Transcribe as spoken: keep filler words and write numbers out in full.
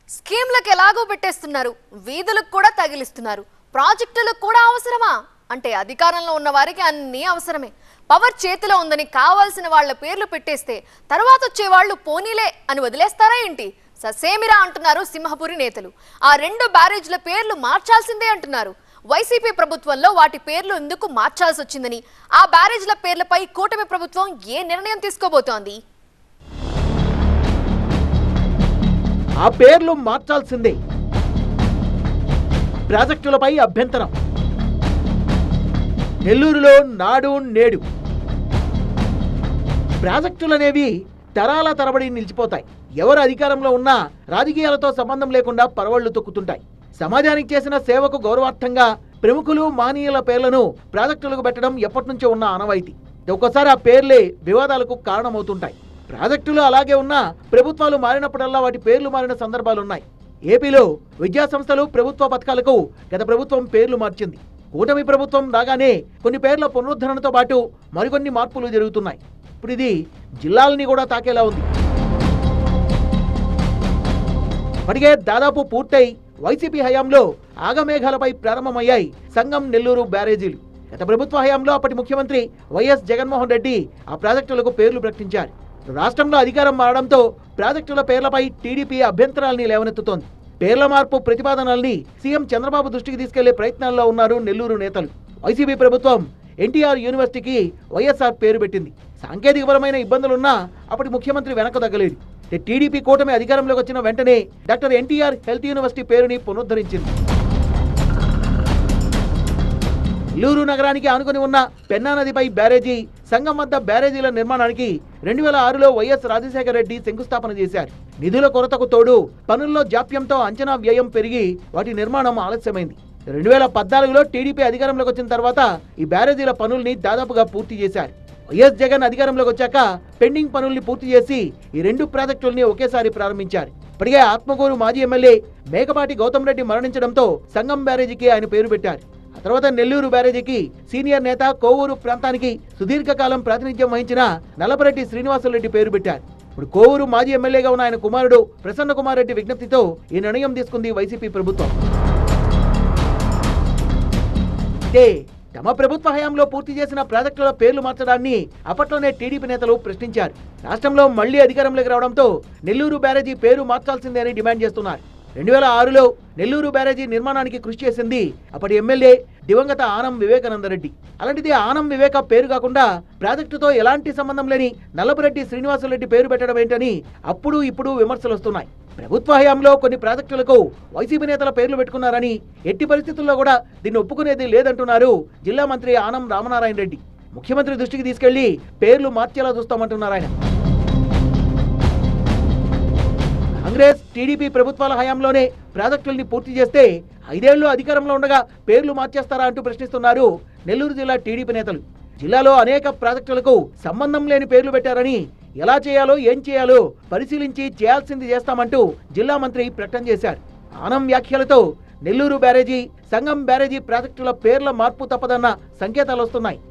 స్కీమ్లకు ఎలాగో పెట్టేస్తున్నారు, వీధులకు కూడా తగిలిస్తున్నారు, ప్రాజెక్టులకు కూడా అవసరమా అంటే అధికారంలో ఉన్న వారికి అన్నీ అవసరమే. పవర్ చేతిలో ఉందని కావాల్సిన వాళ్ళ పేర్లు పెట్టేస్తే తర్వాత వచ్చే వాళ్ళు పోనీలే అని వదిలేస్తారా ఏంటి? ససేమిరా అంటున్నారు సింహపురి నేతలు. ఆ రెండు బ్యారేజ్ల పేర్లు మార్చాల్సిందే అంటున్నారు. వైసీపీ ప్రభుత్వంలో వాటి పేర్లు ఎందుకు మార్చాల్సి వచ్చిందని, ఆ బ్యారేజ్ల పేర్లపై కూటమి ప్రభుత్వం ఏ నిర్ణయం తీసుకోబోతోంది? ఆ పేర్లు మార్చాల్సిందే. ప్రాజెక్టులపై అభ్యంతరం. నెల్లూరులో నాడు నేడు. ప్రాజెక్టులనేవి తరాల తరబడి నిలిచిపోతాయి. ఎవరు అధికారంలో ఉన్నా రాజకీయాలతో సంబంధం లేకుండా పరవళ్లు తొక్కుతుంటాయి. సమాజానికి చేసిన సేవకు గౌరవార్థంగా ప్రముఖులు మానీయుల పేర్లను ప్రాజెక్టులకు పెట్టడం ఎప్పటి నుంచో ఉన్న ఆనవాయితీ. ఒక్కోసారి ఆ పేర్లే వివాదాలకు కారణమవుతుంటాయి. ప్రాజెక్టులు అలాగే ఉన్నా ప్రభుత్వాలు మారినప్పుడల్లా వాటి పేర్లు మారిన సందర్భాలున్నాయి. ఏపీలో విద్యా సంస్థలు ప్రభుత్వ పథకాలకు గత ప్రభుత్వం పేర్లు మార్చింది. కూటమి ప్రభుత్వం రాగానే కొన్ని పేర్ల పునరుద్ధరణతో పాటు మరికొన్ని మార్పులు జరుగుతున్నాయి. ఇప్పుడు ఇది జిల్లాలని కూడా తాకేలా ఉంది. ఇప్పటికే దాదాపు పూర్తయి వైసీపీ హయాంలో ఆగమేఘాలపై ప్రారంభమయ్యాయి సంగం నెల్లూరు బ్యారేజీలు. గత ప్రభుత్వ హయాంలో అప్పటి ముఖ్యమంత్రి వైఎస్ జగన్మోహన్ రెడ్డి ఆ ప్రాజెక్టులకు పేర్లు ప్రకటించారు. రాష్ట్రంలో అధికారం మారడంతో ప్రాజెక్టుల పేర్లపై టీడీపీ అభ్యంతరాల్ని లేవనెత్తుతోంది. పేర్ల మార్పు ప్రతిపాదనల్ని సీఎం చంద్రబాబు దృష్టికి తీసుకెళ్లే ప్రయత్నాల్లో ఉన్నారు నెల్లూరు నేతలు. వైసీపీ ప్రభుత్వం ఎన్టీఆర్ యూనివర్సిటీకి వైఎస్ఆర్ పేరు పెట్టింది. సాంకేతికపరమైన ఇబ్బందులున్నా అప్పటి ముఖ్యమంత్రి వెనక్కు తగ్గలేదు. టీడీపీ కూటమి అధికారంలోకి వచ్చిన వెంటనే డాక్టర్ ఎన్టీఆర్ హెల్త్ యూనివర్సిటీ పేరుని పునరుద్ధరించింది. నెల్లూరు నగరానికి ఆనుకుని ఉన్న పెన్నా నదిపై బ్యారేజీ, సంగం వద్ద బ్యారేజీల నిర్మాణానికి రెండు వేల ఆరులో వైఎస్ రాజశేఖర రెడ్డి శంకుస్థాపన చేశారు. నిధుల కొరతకు తోడు పనుల్లో జాప్యంతో అంచనా వ్యయం పెరిగి వాటి నిర్మాణం ఆలస్యమైంది. రెండు వేల పద్నాలుగులో టీడీపీ అధికారంలోకి వచ్చిన తర్వాత ఈ బ్యారేజీల పనుల్ని దాదాపుగా పూర్తి చేశారు. వైఎస్ జగన్ అధికారంలోకి వచ్చాక పెండింగ్ పనుల్ని పూర్తి చేసి ఈ రెండు ప్రాజెక్టుల్ని ఒకేసారి ప్రారంభించారు. ఇప్పటికే ఆత్మకూరు మాజీ ఎమ్మెల్యే మేకపాటి గౌతమ్ రెడ్డి మరణించడంతో సంగం బ్యారేజీకి ఆయన పేరు పెట్టారు. ఆ తర్వాత నెల్లూరు బ్యారేజీకి సీనియర్ నేత, కోవూరు ప్రాంతానికి సుదీర్ఘకాలం ప్రాతినిధ్యం వహించిన నల్లపరెడ్డి శ్రీనివాసరెడ్డి పేరు పెట్టారు. ఇప్పుడు కోవూరు మాజీ ఎమ్మెల్యేగా ఉన్న ఆయన కుమారుడు ప్రసన్న కుమార్ రెడ్డి విజ్ఞప్తితో ఈ నిర్ణయం తీసుకుంది వైసీపీ ప్రభుత్వం. అయితే తమ ప్రభుత్వ హయాంలో పూర్తి చేసిన ప్రాజెక్టుల పేర్లు మార్చడాన్ని అప్పట్లోనే టీడీపీ నేతలు ప్రశ్నించారు. రాష్ట్రంలో మళ్లీ అధికారంలోకి రావడంతో నెల్లూరు బ్యారేజీ పేరు మార్చాల్సిందే అని డిమాండ్ చేస్తున్నారు. రెండు వేల ఆరులో నెల్లూరు బ్యారేజీ నిర్మాణానికి కృషి చేసింది అప్పటి ఎమ్మెల్యే దివంగత ఆనం వివేకానందరెడ్డి. అలాంటిది ఆనం వివేక పేరు కాకుండా ప్రాజెక్టుతో ఎలాంటి సంబంధం లేని నల్లపరెడ్డి శ్రీనివాసరెడ్డి పేరు పెట్టడం ఏంటని అప్పుడు ఇప్పుడు విమర్శలు వస్తున్నాయి. ప్రభుత్వ హయాంలో కొన్ని ప్రాజెక్టులకు వైసీపీ నేతల పేర్లు పెట్టుకున్నారని, ఎట్టి పరిస్థితుల్లో కూడా దీన్ని ఒప్పుకునేది లేదంటున్నారు జిల్లా మంత్రి ఆనం రామనారాయణ రెడ్డి. ముఖ్యమంత్రి దృష్టికి తీసుకెళ్లి పేర్లు మార్చేలా చూస్తామంటున్నారు ఆయన. కాంగ్రెస్, టీడీపీ ప్రభుత్వాల హయాంలోనే ప్రాజెక్టుల్ని పూర్తి చేస్తే ఐదేళ్లు అధికారంలో ఉండగా పేర్లు మార్చేస్తారా అంటూ ప్రశ్నిస్తున్నారు నెల్లూరు జిల్లా టీడీపీ నేతలు. జిల్లాలో అనేక ప్రాజెక్టులకు సంబంధం లేని పేర్లు పెట్టారని, ఎలా చేయాలో ఏం చేయాలో పరిశీలించి చేయాల్సింది చేస్తామంటూ జిల్లా మంత్రి ప్రకటన చేశారు. ఆనం వ్యాఖ్యలతో నెల్లూరు బ్యారేజీ, సంగం బ్యారేజీ ప్రాజెక్టుల పేర్ల మార్పు తప్పదన్న సంకేతాలు వస్తున్నాయి.